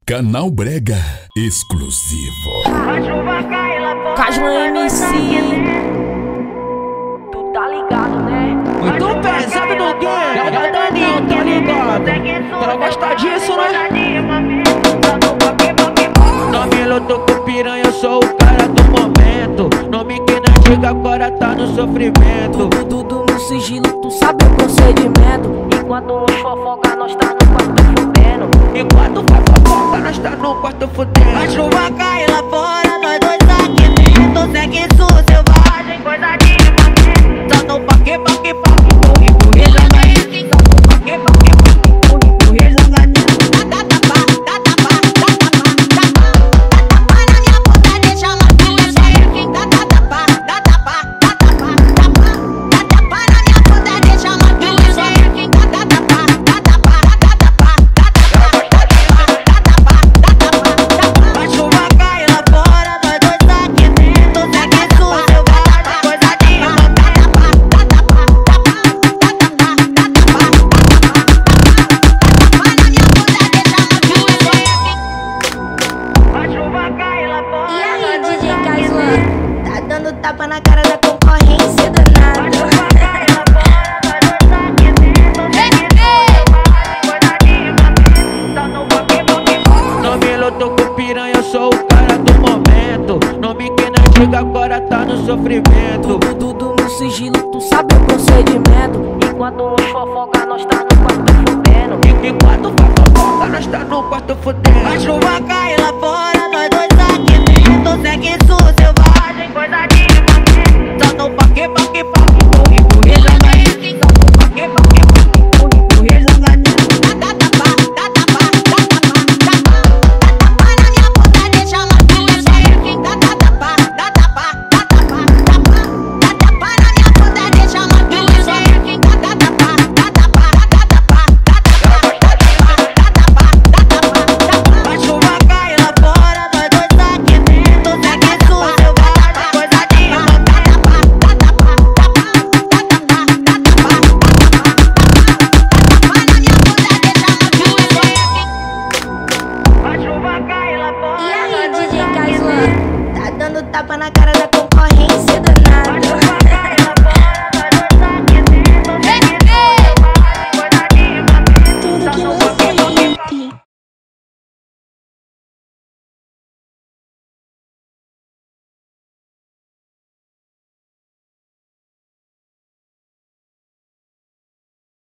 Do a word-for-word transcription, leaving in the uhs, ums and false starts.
Canal Brega exclusivo. Casma M C, tu tá ligado, né? Muito pesado no game, é Daninho, tá ligado? Ela gosta disso, né? Não me luto com piranha, eu sou o cara do momento. Nome que não chega agora tá no sofrimento. Tudo, tudo no sigilo, tu sabe o procedimento. Enquanto uns fofoca, nós tá no quarto fudendo. Enquanto faz fofoca, nós tá no quarto fudendo. A chuva cai lá fora, nós dois aqui dentro. Segue sul, selvagem, coisa de mamãe. Só no paque, paque, paque, corre, corre, joga esse. Só no paque, paque, paque, corre, corre, joga esse. Dá tapa, dá tapa, dá tapa, dá tapa. Dá tapa na minha bunda, deixa ela doer. Só é quem dá tapa, dá tapa, dá tapa, tapa. Dá tapa na minha bunda, deixa ela doer. Só é quem dá tapa, dá tapa, dá tapa, dá tapa, dá tapa, dá tapa, dá tapa. A chuva cai lá fora, nós dois aqui dentro. Segue sul, selvagem, coisa de mamãe. Dá tapa, dá tapa, dá tapa, dá tapa, dá tapa, dá tapa na minha bunda, deixa ela doer. Só é quem a chuva cai lá fora. E aí, D J Caslan, tá dando tapa na cara da concorrência danado. Não me luto com piranha, eu sou o cara do momento. Nome que não chega agora tá no sofrimento. Tudo, tudo no sigilo, tu sabe o procedimento. Enquanto uns fofoca, nós tá no quarto fudendo. Enquanto faz fofoca, nós tá no quarto fudendo. A chuva cai